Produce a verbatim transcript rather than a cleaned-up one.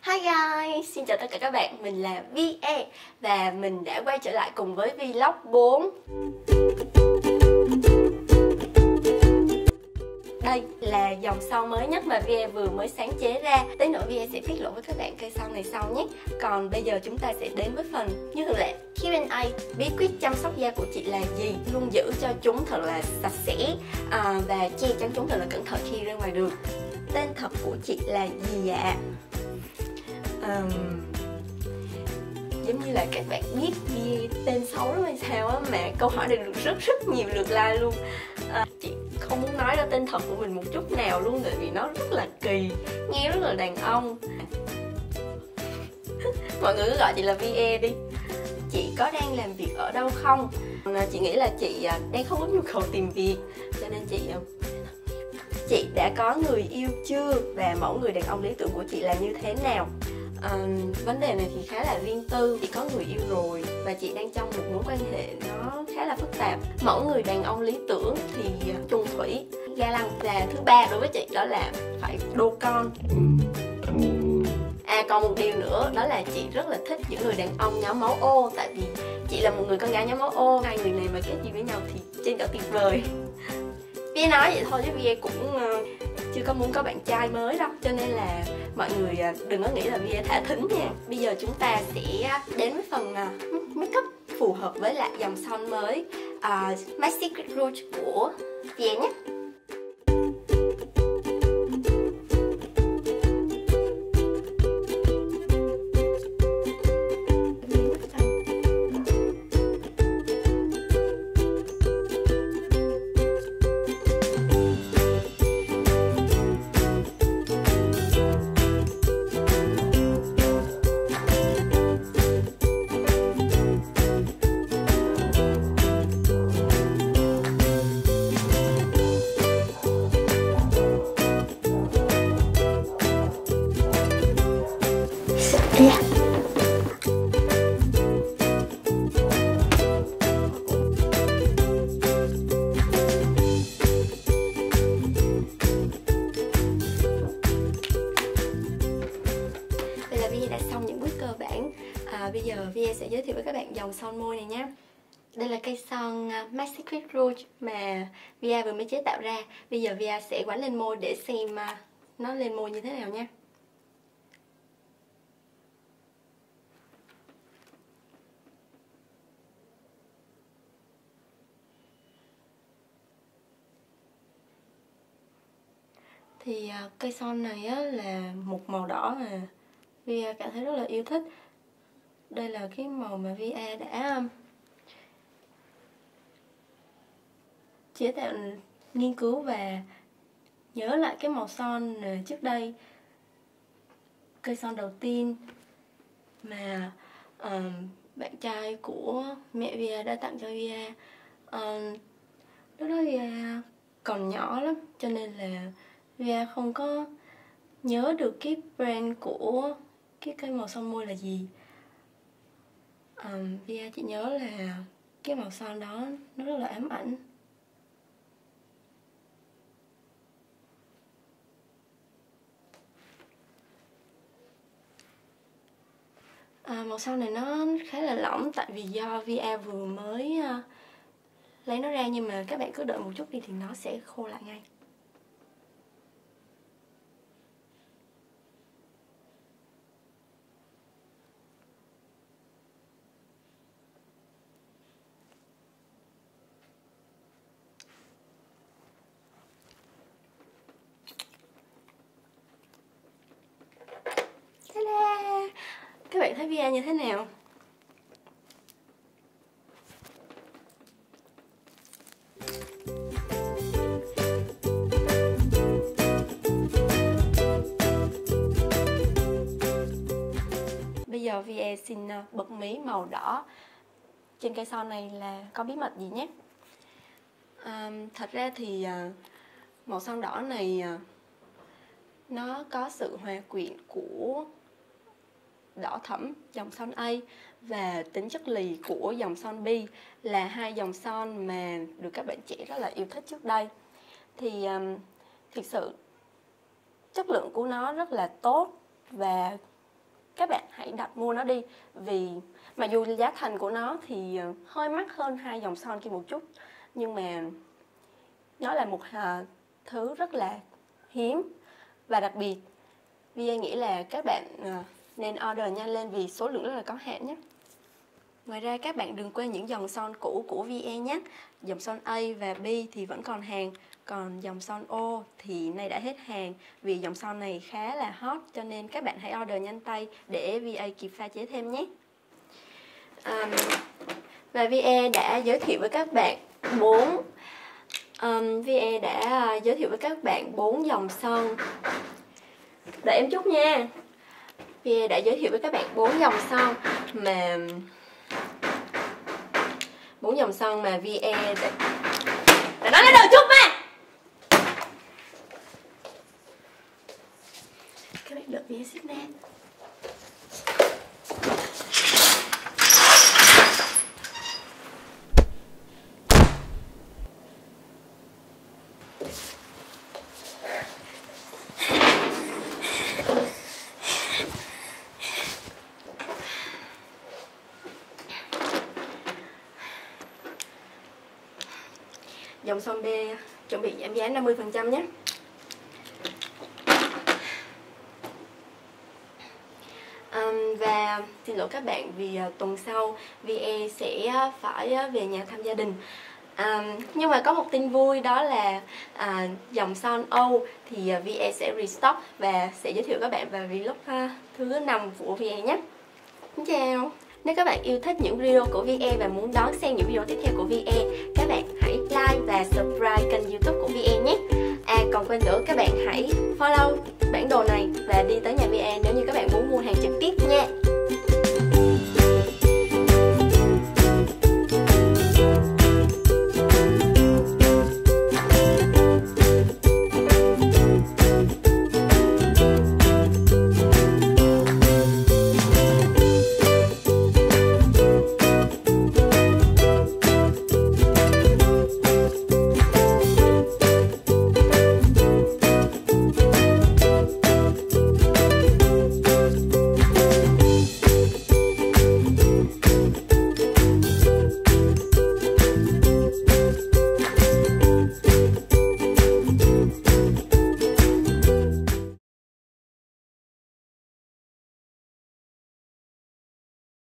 Hi guys, xin chào tất cả các bạn, mình là vê a và mình đã quay trở lại cùng với vlog bốn. Đây là dòng son mới nhất mà vê a vừa mới sáng chế ra. Tới nữa vê a sẽ tiết lộ với các bạn cây son này sau nhé. Còn bây giờ chúng ta sẽ đến với phần như thường lệ Q and A. Bí quyết chăm sóc da của chị là gì? Luôn giữ cho chúng thật là sạch sẽ à, và che chắn chúng thật là cẩn thận khi ra ngoài đường. Tên thật của chị là gì ạ? Um, giống như là các bạn biết vì tên xấu lắm hay sao á, mà câu hỏi này được rất rất nhiều lượt like luôn. À, chị không muốn nói ra tên thật của mình một chút nào luôn, tại vì nó rất là kỳ, nghe rất là đàn ông. Mọi người cứ gọi chị là vê a đi. Chị có đang làm việc ở đâu không? À, chị nghĩ là chị đang không có nhu cầu tìm việc, cho nên chị chị đã có người yêu chưa và mẫu người đàn ông lý tưởng của chị là như thế nào? À, vấn đề này thì khá là riêng tư. Chị có người yêu rồi và chị đang trong một mối quan hệ nó khá là phức tạp. Mẫu người đàn ông lý tưởng thì chung thủy, ga lăng. Và thứ ba đối với chị đó là phải đô con. À còn một điều nữa đó là chị rất là thích những người đàn ông nhóm máu O, tại vì chị là một người con gái nhóm máu O. Hai người này mà kết gì với nhau thì trên cả tuyệt vời. Vy nói vậy thôi chứ Vy cũng uh, chưa có muốn có bạn trai mới đâu, cho nên là mọi người uh, đừng có nghĩ là Vy thả thính nha. Bây giờ chúng ta sẽ đến với phần uh, make up phù hợp với lại dòng son mới uh, My Secret Rouge của Vy nhé. Yeah. Vậy là Vy đã xong những bước cơ bản. À, bây giờ Vy sẽ giới thiệu với các bạn dòng son môi này nhé. Đây là cây son My Secret Rouge mà Vy vừa mới chế tạo ra. Bây giờ Vy sẽ quánh lên môi để xem nó lên môi như thế nào nha. Thì uh, cây son này á, là một màu đỏ mà vê a cảm thấy rất là yêu thích. Đây là cái màu mà vê a đã um, chế tạo, nghiên cứu và nhớ lại cái màu son uh, trước đây. Cây son đầu tiên mà um, bạn trai của mẹ vê a đã tặng cho vê a. Um, lúc đó vê a còn nhỏ lắm, cho nên là vê a không có nhớ được cái brand của cái cây màu son môi là gì. um, vê a chỉ nhớ là cái màu son đó nó rất là ám ảnh. À, màu son này nó khá là lỏng, tại vì do vê a vừa mới uh, lấy nó ra, nhưng mà các bạn cứ đợi một chút đi thì nó sẽ khô lại ngay. Các bạn thấy vê a như thế nào? Bây giờ vê a xin bật mí màu đỏ trên cây son này là có bí mật gì nhé. À, thật ra thì màu son đỏ này nó có sự hòa quyện của đỏ thẫm dòng son A và tính chất lì của dòng son B, là hai dòng son mà được các bạn trẻ rất là yêu thích trước đây. Thì um, thực sự chất lượng của nó rất là tốt và các bạn hãy đặt mua nó đi. Vì mặc dù giá thành của nó thì hơi mắc hơn hai dòng son kia một chút, nhưng mà nó là một uh, thứ rất là hiếm và đặc biệt. vê a nghĩ là các bạn uh, nên order nhanh lên vì số lượng rất là có hạn nhé. Ngoài ra các bạn đừng quên những dòng son cũ của vê a nhé. Dòng son A và B thì vẫn còn hàng, còn dòng son O thì nay đã hết hàng. Vì dòng son này khá là hot cho nên các bạn hãy order nhanh tay để vê a kịp pha chế thêm nhé. um, Và vê a đã giới thiệu với các bạn bốn um, vê a đã giới thiệu với các bạn bốn dòng son. Đợi em chút nha. vê a đã giới thiệu với các bạn bốn dòng son mà bốn dòng son mà vê a đã, đã nói lên đầu chút mà. Các bạn đợi vê a xích nè. Dòng son B chuẩn bị giảm giá năm mươi phần trăm nhé. Um, và xin lỗi các bạn vì uh, tuần sau vê a sẽ phải uh, về nhà thăm gia đình. Um, nhưng mà có một tin vui, đó là uh, dòng son O thì uh, vê a sẽ restock và sẽ giới thiệu các bạn vào vlog uh, thứ năm của vê a nhé. Xin chào. Nếu các bạn yêu thích những video của vê a và muốn đón xem những video tiếp theo của vê a, các bạn hãy like và subscribe kênh YouTube của vê a nhé. À còn quên nữa, các bạn hãy follow bản đồ này và đi tới nhà vê a nếu như các bạn muốn mua hàng trực tiếp nha.